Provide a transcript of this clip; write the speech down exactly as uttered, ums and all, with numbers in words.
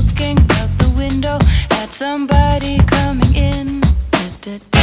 looking out the window at somebody coming in. Da, da, da.